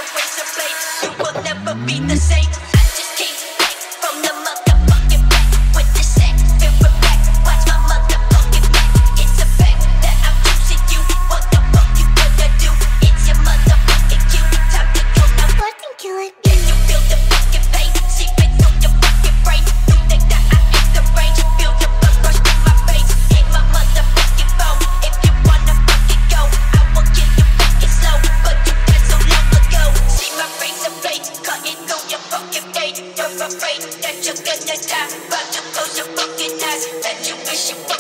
your razor blade. You will never be the same. I just came back from the motherfucking back with the sack. Feel it back, watch my motherfucking back. It's a fact that I'm choosing you. What the fuck you gonna do? It's your motherfucking cue. Time to go now. Fucking kill it. Can you feel the fucking pain? Seeping through your fucking brain. You think that I am the range? Feel your blood rush through my veins. Hit my motherfucking phone. If you wanna fucking go, I will kill you fucking slow. But you died so long ago. See my razor blade cutting through your fucking day. You're afraid that you're gonna die. About to close your fucking eyes. That you wish you